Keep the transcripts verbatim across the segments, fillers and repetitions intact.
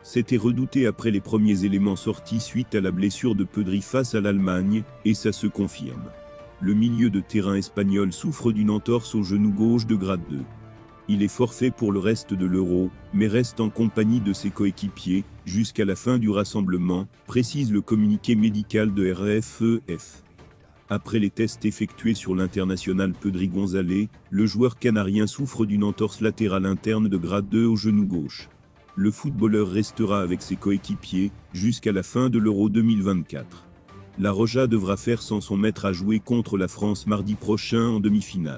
C'était redouté après les premiers éléments sortis suite à la blessure de Pedri face à l'Allemagne, et ça se confirme. Le milieu de terrain espagnol souffre d'une entorse au genou gauche de grade deux. Il est forfait pour le reste de l'Euro, mais reste en compagnie de ses coéquipiers, jusqu'à la fin du rassemblement, précise le communiqué médical de R F E F. Après les tests effectués sur l'international Pedri González, le joueur canarien souffre d'une entorse latérale interne de grade deux au genou gauche. Le footballeur restera avec ses coéquipiers, jusqu'à la fin de l'Euro deux mille vingt-quatre. La Roja devra faire sans son maître à jouer contre la France mardi prochain en demi-finale.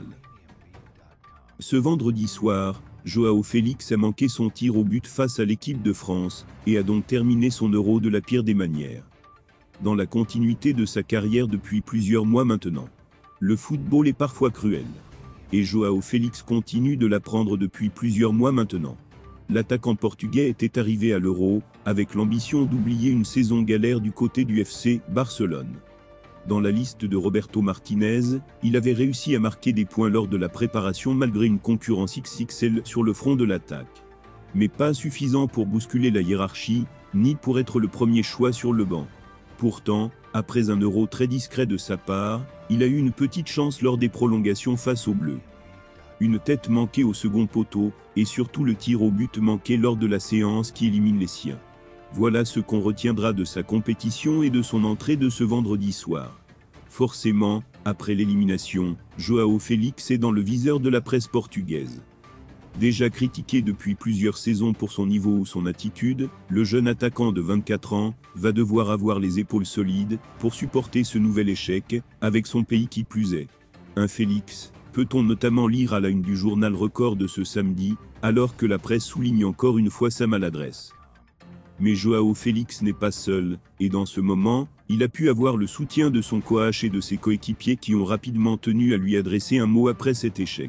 Ce vendredi soir, Joao Félix a manqué son tir au but face à l'équipe de France, et a donc terminé son Euro de la pire des manières. Dans la continuité de sa carrière depuis plusieurs mois maintenant. Le football est parfois cruel. Et Joao Félix continue de l'apprendre depuis plusieurs mois maintenant. L'attaquant portugais était arrivé à l'Euro, avec l'ambition d'oublier une saison galère du côté du F C Barcelone. Dans la liste de Roberto Martinez, il avait réussi à marquer des points lors de la préparation malgré une concurrence X X L sur le front de l'attaque. Mais pas suffisant pour bousculer la hiérarchie, ni pour être le premier choix sur le banc. Pourtant, après un Euro très discret de sa part, il a eu une petite chance lors des prolongations face aux Bleus. Une tête manquée au second poteau, et surtout le tir au but manqué lors de la séance qui élimine les siens. Voilà ce qu'on retiendra de sa compétition et de son entrée de ce vendredi soir. Forcément, après l'élimination, Joao Félix est dans le viseur de la presse portugaise. Déjà critiqué depuis plusieurs saisons pour son niveau ou son attitude, le jeune attaquant de vingt-quatre ans va devoir avoir les épaules solides pour supporter ce nouvel échec, avec son pays qui plus est. Un Félix, peut-on notamment lire à la une du journal Record de ce samedi, alors que la presse souligne encore une fois sa maladresse. Mais Joao Félix n'est pas seul, et dans ce moment, il a pu avoir le soutien de son coach et de ses coéquipiers qui ont rapidement tenu à lui adresser un mot après cet échec.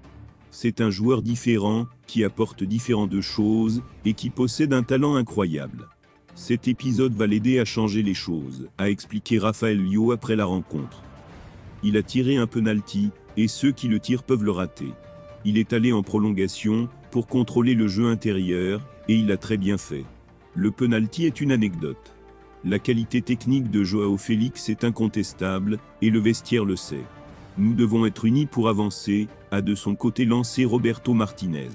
C'est un joueur différent, qui apporte différentes choses, et qui possède un talent incroyable. Cet épisode va l'aider à changer les choses, a expliqué Rafael Lio après la rencontre. Il a tiré un penalty, et ceux qui le tirent peuvent le rater. Il est allé en prolongation, pour contrôler le jeu intérieur, et il a très bien fait. Le penalty est une anecdote. La qualité technique de Joao Félix est incontestable, et le vestiaire le sait. Nous devons être unis pour avancer, a de son côté lancé Roberto Martinez.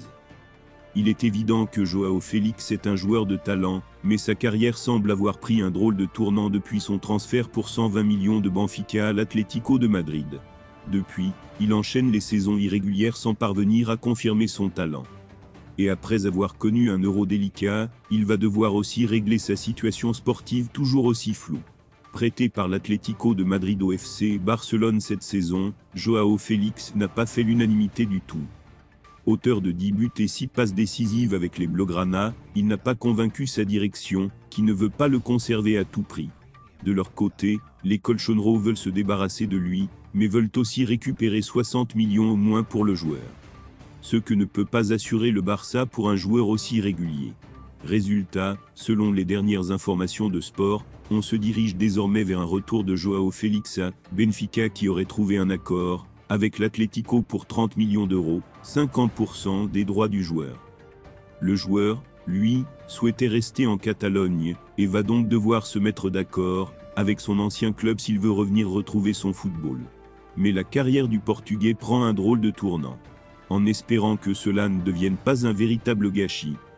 Il est évident que Joao Félix est un joueur de talent, mais sa carrière semble avoir pris un drôle de tournant depuis son transfert pour cent vingt millions de Benfica à l'Atlético de Madrid. Depuis, il enchaîne les saisons irrégulières sans parvenir à confirmer son talent. Et après avoir connu un Euro délicat, il va devoir aussi régler sa situation sportive toujours aussi floue. Prêté par l'Atlético de Madrid au F C Barcelone cette saison, Joao Félix n'a pas fait l'unanimité du tout. Auteur de dix buts et six passes décisives avec les Blaugrana, il n'a pas convaincu sa direction, qui ne veut pas le conserver à tout prix. De leur côté, les Colchonero veulent se débarrasser de lui, mais veulent aussi récupérer soixante millions au moins pour le joueur. Ce que ne peut pas assurer le Barça pour un joueur aussi régulier. Résultat, selon les dernières informations de Sport, on se dirige désormais vers un retour de Joao Félix à Benfica qui aurait trouvé un accord avec l'Atlético pour trente millions d'euros, cinquante pour cent des droits du joueur. Le joueur, lui, souhaitait rester en Catalogne, et va donc devoir se mettre d'accord avec son ancien club s'il veut revenir retrouver son football. Mais la carrière du Portugais prend un drôle de tournant. En espérant que cela ne devienne pas un véritable gâchis,